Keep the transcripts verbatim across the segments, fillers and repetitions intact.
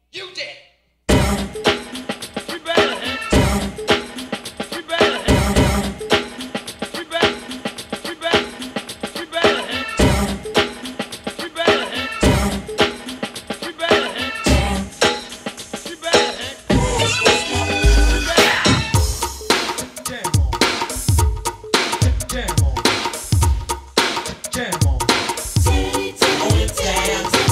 You did. We better, huh? We better, huh? We better, we better, we better, huh? We better, huh? We better, huh? We better, huh? Jam on. Jam on. Jam on.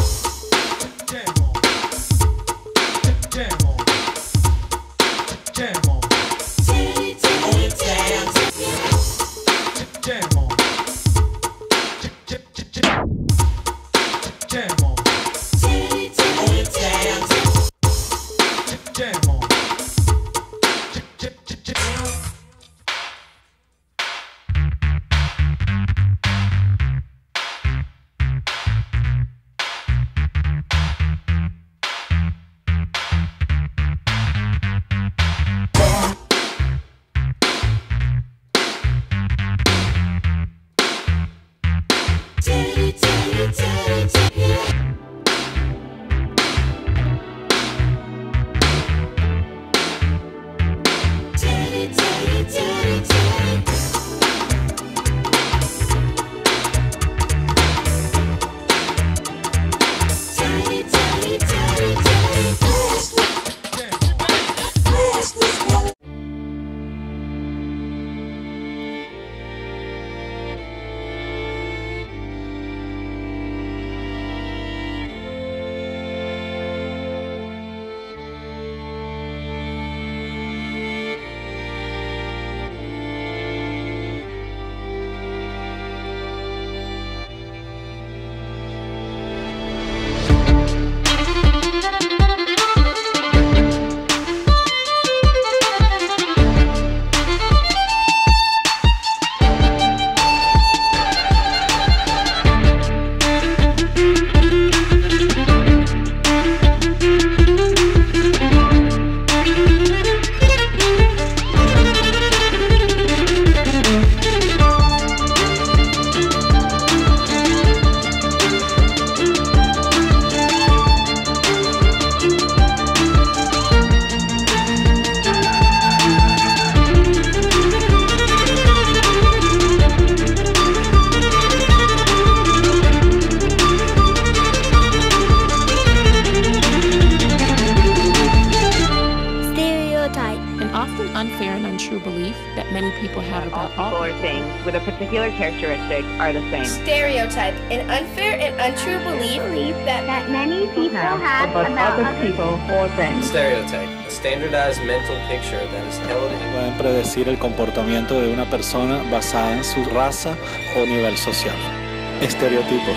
Unfair and untrue belief that many people have about all people or things with a particular characteristic are the same. Stereotype, an unfair and untrue belief that, that many people have, have about, about other people or things. Stereotype, a standardized mental picture that is held in. Pueden predecir el comportamiento de una persona basada en su raza o nivel social. Estereotipo.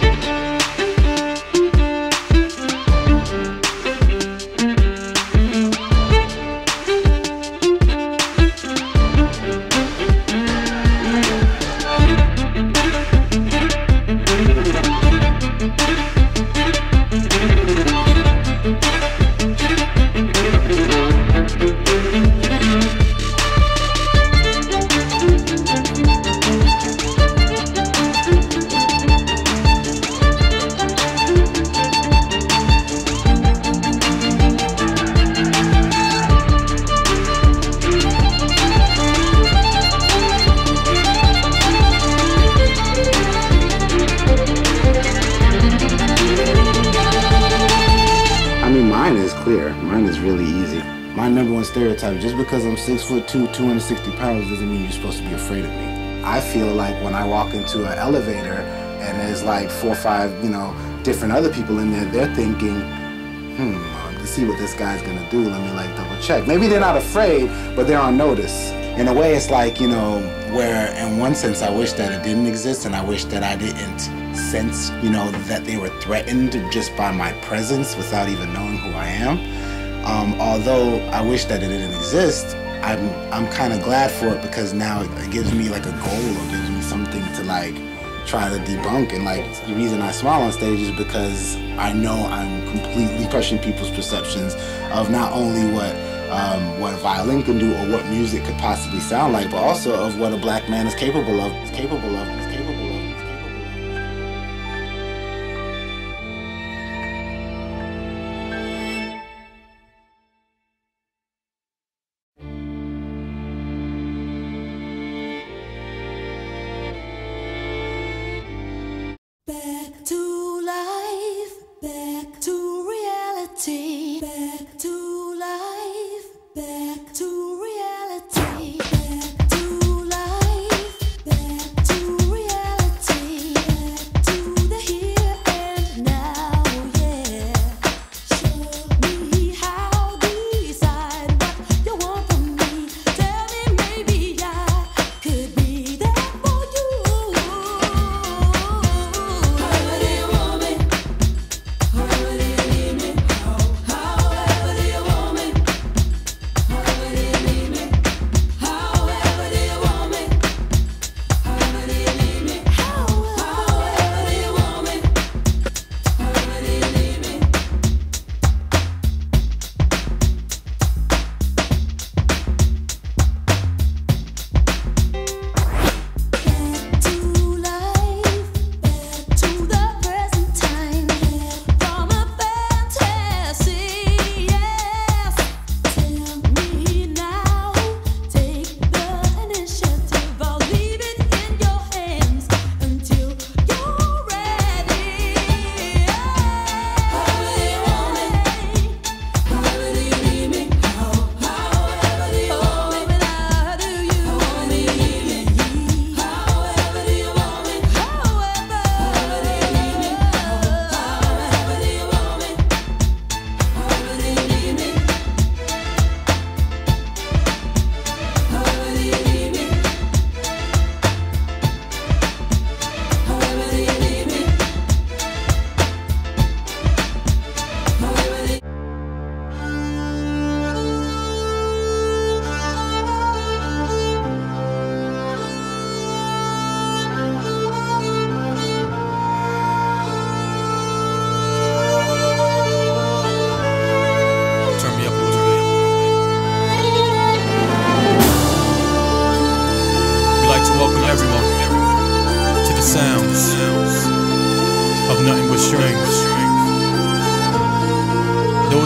Clear. Mine is really easy. My number one stereotype, just because I'm six foot two, two hundred sixty pounds, doesn't mean you're supposed to be afraid of me. I feel like when I walk into an elevator and there's like four or five, you know, different other people in there, they're thinking, hmm, to see what this guy's gonna do, let me like double check. Maybe they're not afraid, but they're on notice. In a way, it's like, you know, where in one sense I wish that it didn't exist, and I wish that I didn't sense, you know, that they were threatened just by my presence without even knowing who I am. Um, although I wish that it didn't exist, I'm, I'm kind of glad for it, because now it gives me like a goal, or gives me something to like try to debunk. And like the reason I smile on stage is because I know I'm completely crushing people's perceptions of not only what Um, what a violin can do or what music could possibly sound like, but also of what a black man is capable of, is capable of, is capable of, is capable of.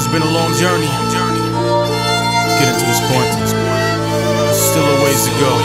It's been a long journey. Getting to this point. There's still a ways to go.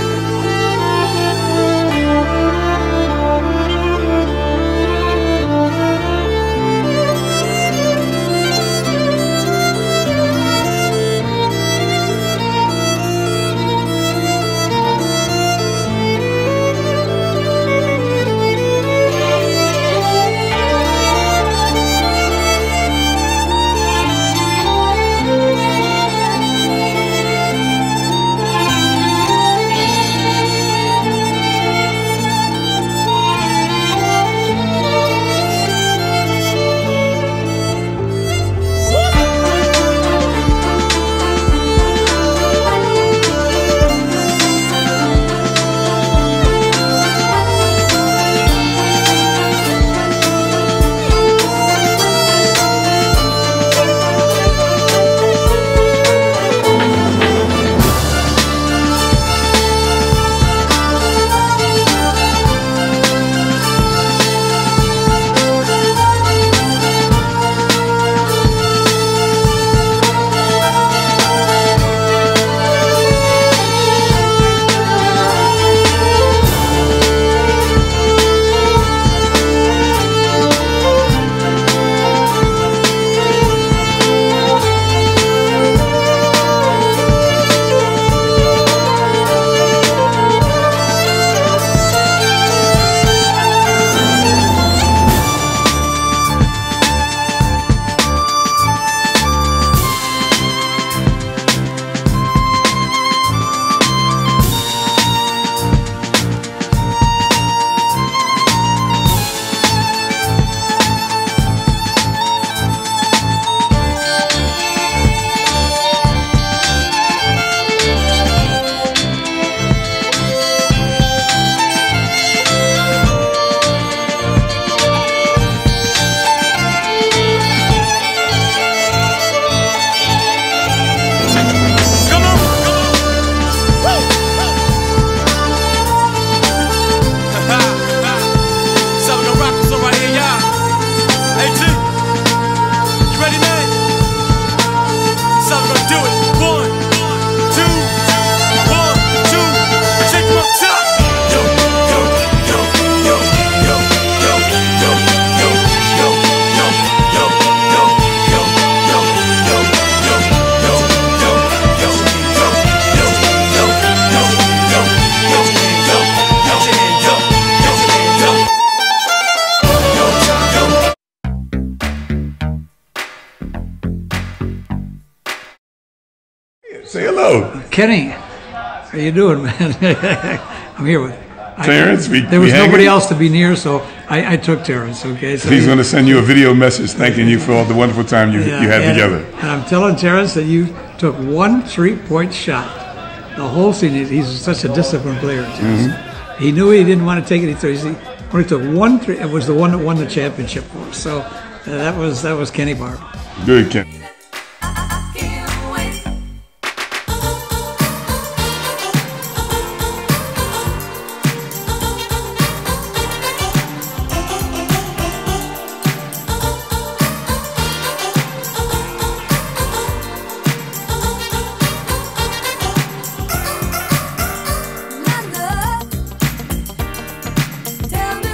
Say hello. Kenny, how you doing, man? I'm here with Terrence. I, we, there was we nobody hanging? else to be near, so I, I took Terrence. Okay, so he's going to send you a video message thanking you for all the wonderful time you yeah, you had and, together. And I'm telling Terrence that you took one three-point shot the whole season. He's such a disciplined player. Mm-hmm. He knew he didn't want to take it. He thought he when he took one three. It was the one that won the championship for us. So uh, that was that was Kenny Barber. Good, Kenny.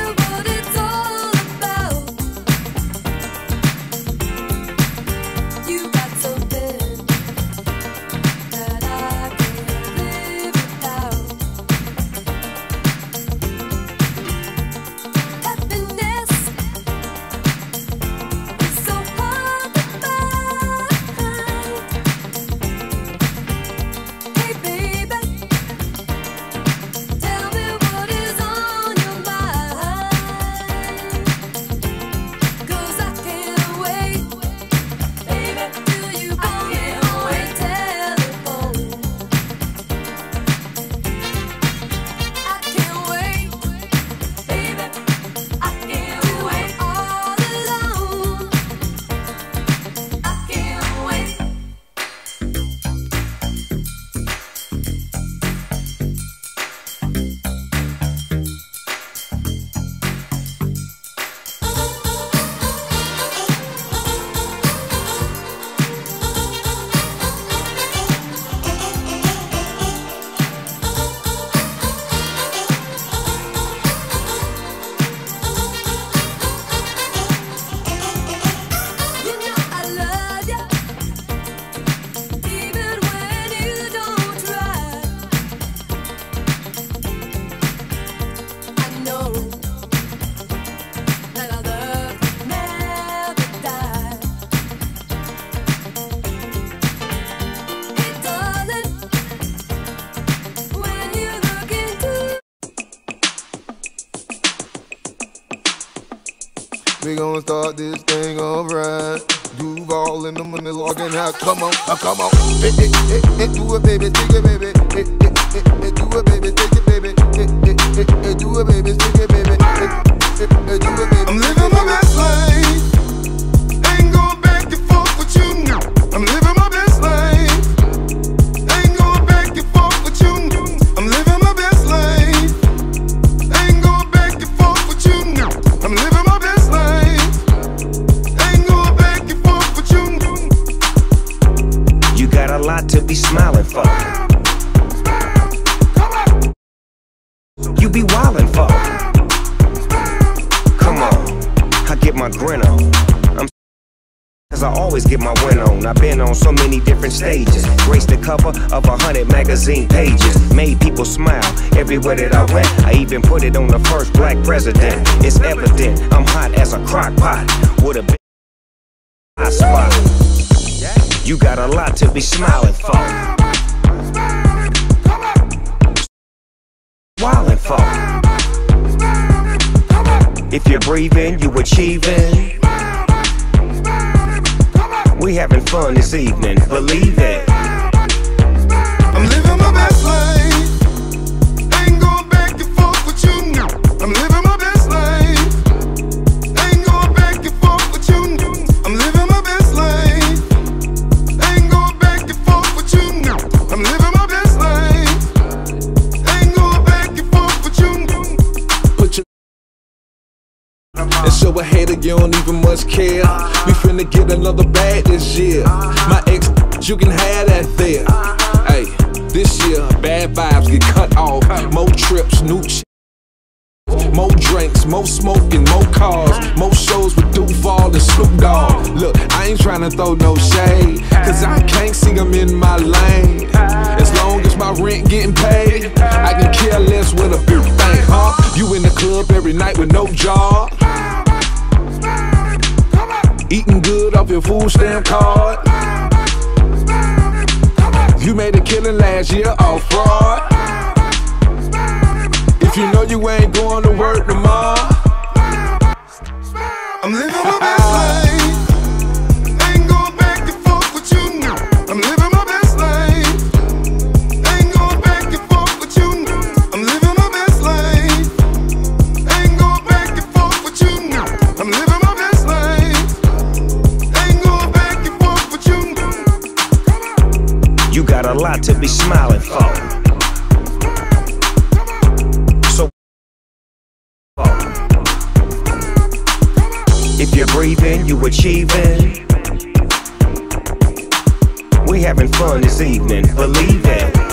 You gonna start this thing alright. Duval in the money logging out. Come on, uh, come on. Hey, hey, hey, hey, do it, baby, take it, baby. Hey, hey, hey, hey, do it, baby, take it, baby. Hey, hey, hey, hey, do it, baby, take it, baby. Hey, hey, hey, do it, baby. I'm living my best life. Ain't going back and forth with you now. I'm living my best life. Ain't going back and forth with you now. I'm living my best life. Ain't going back and forth with you now. I'm living my best life. Ain't going back and forth with you now. You got a lot to be smiling for. You be wildin' for. Come on, I get my grin on. I'm Cause I always get my win on. I've been on so many different stages. Graced the cover of a hundred magazine pages. Made people smile everywhere that I went. I even put it on the first black president. It's evident I'm hot as a crock pot with a big hot spot. You got a lot to be smiling for. Wildin' for. If you're breathing, you achieving. We having fun this evening, believe it. I'm living my best life. Ain't going back and forth with you now. I'm living my best life. Ain't going back and forth with you now. I'm living my best life. Ain't going back and forth with you now. I'm living my best life. Ain't going back and forth with you now. Put your and show a hater you don't even much care. We finna get another bag this year. My ex, you can have that there. Hey, this year, bad vibes get cut off. More trips, new ch more drinks, more smoking, more cars. More shows with Duval and Snoop Dogg. Look, I ain't tryna throw no shade, cause I can't see them in my lane. As long as my rent getting paid, I can care less with a big thing, huh? You in the club every night with no job, eating good off your food stamp card. You made a killing last year off fraud. If you know you ain't going to work tomorrow, I'm living my best life. Ain't going back and forth with you now. I'm living my best life. Ain't going back and forth with you now. I'm living my best life. Ain't going back and forth with you now. I'm living my best life. Ain't going back and forth with you now. You got a lot to be smiling for. So if you're breathing, you achieving. We having fun this evening, believe it.